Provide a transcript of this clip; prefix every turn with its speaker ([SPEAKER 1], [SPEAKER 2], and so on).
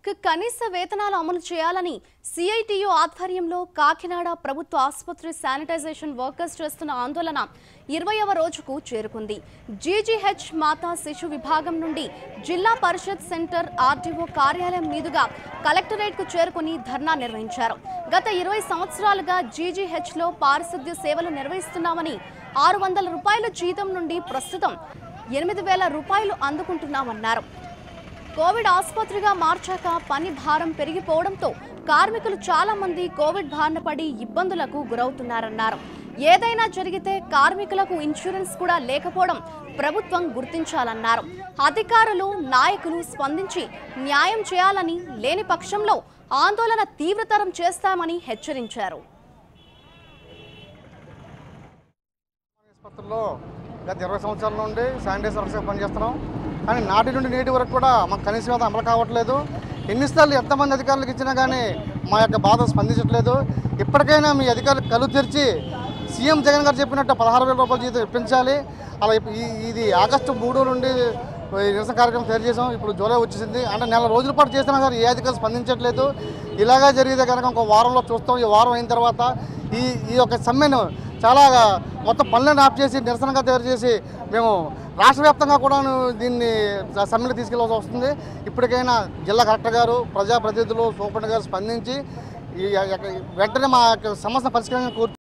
[SPEAKER 1] కనీస వేతనాలు అమలు చేయాలని సిఐటియు ఆధ్వర్యంలో కాకినాడ ప్రభుత్వ ఆసుపత్రి శానిటైజేషన్ వర్కర్స్ చేస్తున్న ఆందోళన 20వ రోజుకు చేరుకుంది. జీజీహెచ్ మాతా శిశు విభాగం నుండి జిల్లా పరిషత్ సెంటర్ ఆర్డీఓ కార్యాలయం మీదుగా కలెక్టరేట్కు చేరుకుని ధర్నా నిర్వహించారు. గత 20 సంవత్సరాలుగా జీజీహెచ్లో పారిశుద్ధ్య సేవలు నిర్వహిస్తున్నామని 600 రూపాయల జీతం నుండి ప్రస్తుతం 8,000 రూపాయలు అందుకుంటున్నామన్నారు. కోవిడ్ ఆసుపత్రిగా మార్చాక పని భారం పెరిగిపోవడంతో కార్మికులు చాలా మంది కోవిడ్ బారిన పడి ఇబ్బందులకు గురవుతున్నారన్నారు. ఏదైనా జరిగితే కార్మికులకు ఇన్సూరెన్స్ కూడా లేకపోవడం ప్రభుత్వం గుర్తించాలన్నారు. అధికారులు నాయకులు స్పందించి న్యాయం చేయాలని, లేని పక్షంలో ఆందోళన తీవ్రతరం చేస్తామని హెచ్చరించారు.
[SPEAKER 2] గత 20 సంవత్సరాల నుండి శానిటైజర్స్గా పనిచేస్తున్నాం. కానీ నాటి నుండి నేటి వరకు కూడా మాకు కనీస వేతనం అమలు కావట్లేదు. ఎన్నిసార్లు ఎంతమంది అధికారులకు ఇచ్చినా కానీ మా యొక్క బాధ స్పందించట్లేదు. ఇప్పటికైనా మీ అధికారులు కళ్ళు తెరిచి సీఎం జగన్ గారు చెప్పినట్టు 16,000 రూపాయల జీతం ఇప్పించాలి. అలా ఇది ఆగస్టు 3 నుండి నిరసన కార్యక్రమం తయారు చేసాం. ఇప్పుడు జూలై వచ్చేసింది. అంటే నెల రోజుల పాటు చేసినా సరే ఏ అధికారులు స్పందించట్లేదు. ఇలాగా జరిగితే కనుక ఇంకో వారంలో చూస్తాం. ఈ వారం అయిన తర్వాత ఈ యొక్క సమ్మెను చాలా మొత్తం పనులను ఆఫ్ చేసి నిరసనగా తయారు చేసి మేము రాష్ట్ర వ్యాప్తంగా కూడా దీన్ని సమ్మెను తీసుకెళ్లాల్సి వస్తుంది. ఇప్పటికైనా జిల్లా కలెక్టర్ గారు, ప్రజాప్రతినిధులు, సూపరింటెండెంట్ గారు స్పందించి వెంటనే మా సమస్య పరిష్కారం కోరుతూ